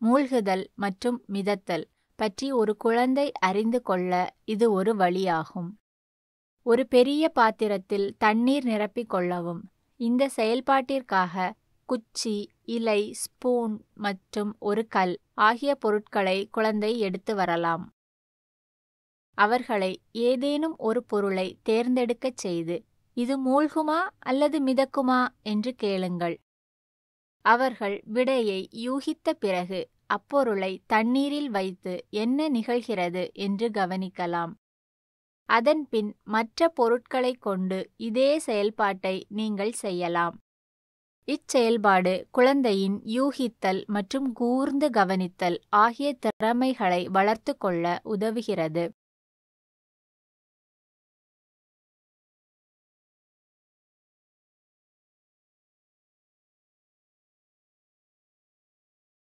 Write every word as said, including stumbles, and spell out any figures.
மூழ்குதல் மற்றும் மிதத்தல் பற்றி ஒரு குழந்தை அறிந்து கொள்ள இது ஒரு வழியாகும். ஒரு பெரிய பாத்திரத்தில் தண்ணீர் நிரப்பிக் கொள்ளவும். இந்த செயல்பாட்டிற்காக குச்சி, இலை, ஸ்பூன் மற்றும் ஒரு கல் ஆகிய பொருட்களை குழந்தை எடுத்து வரலாம். அவர்களை ஏதேனும் ஒரு பொருளை தேர்ந்தெடுக்கச் செய்து, இது மூழ்குமா அல்லது மிதக்குமா என்று கேளுங்கள். அவர்கள் விடையை யூகித்த பிறகு அப்பொருளை தண்ணீரில் வைத்து என்ன நிகழ்கிறது என்று கவனிக்கலாம். அதன்பின் மற்ற பொருட்களைக் கொண்டு இதே செயல்பாட்டை நீங்கள் செய்யலாம். இச்செயல்பாடு குழந்தையின் யூகித்தல் மற்றும் கூர்ந்து கவனித்தல் ஆகிய திறமைகளை வளர்த்து கொள்ள உதவுகிறது.